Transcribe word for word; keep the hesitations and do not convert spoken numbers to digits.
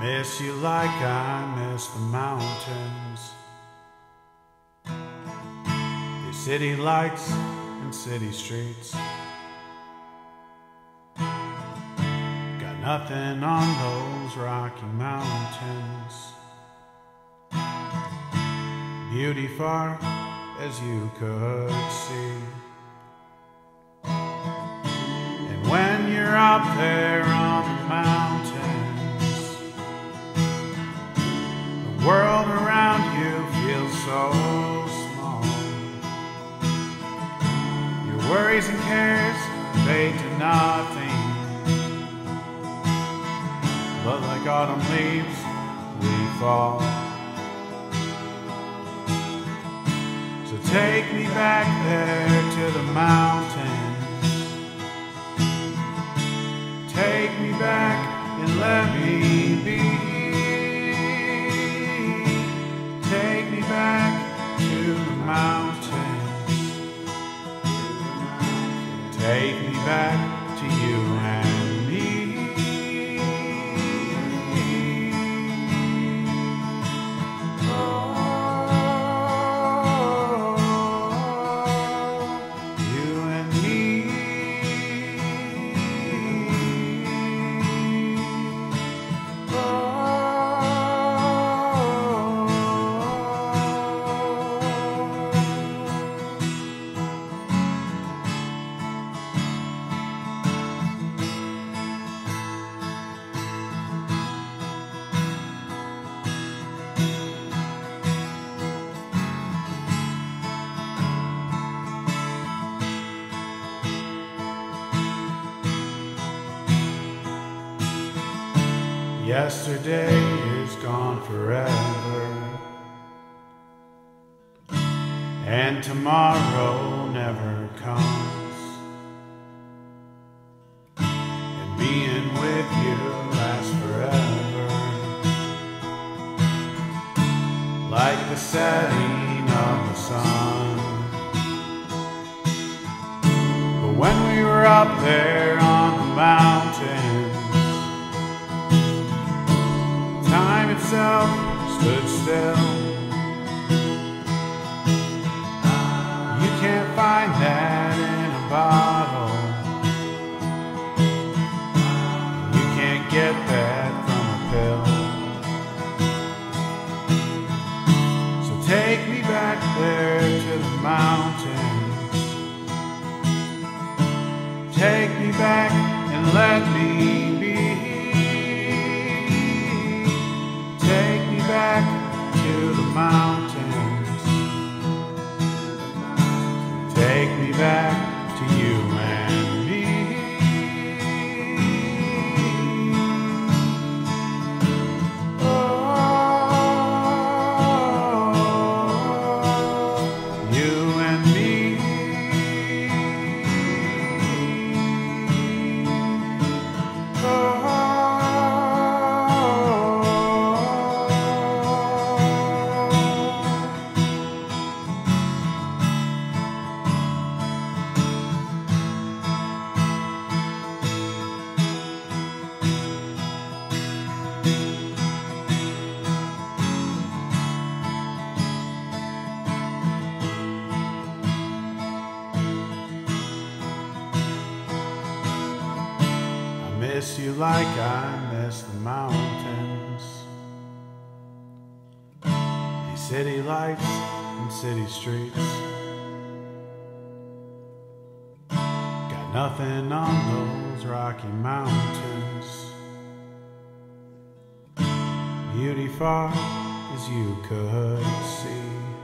miss you like I miss the mountains, the city lights and city streets. Got nothing on those Rocky Mountains, beauty far as you could see. And when you're up there on the mountains, the world around you feels so small. Your worries and cares fade to nothing, but like autumn leaves we fall. So take me back there to the mountains, take me back and let me be. Take me back to the mountains, take me back to you and me. Yesterday is gone forever, and tomorrow never comes. And being with you lasts forever, like the setting of the sun. But when we were up there on the mountain, time itself stood still. You can't find that in a bottle, you can't get that from a pill. So take me back there to the mountains, take me back and let me be. Take me back to the mountains, take me back to you and me. Oh, you and me. Oh, miss you like I miss the mountains, these city lights and city streets. Got nothing on those Rocky Mountains, beauty far as you could see.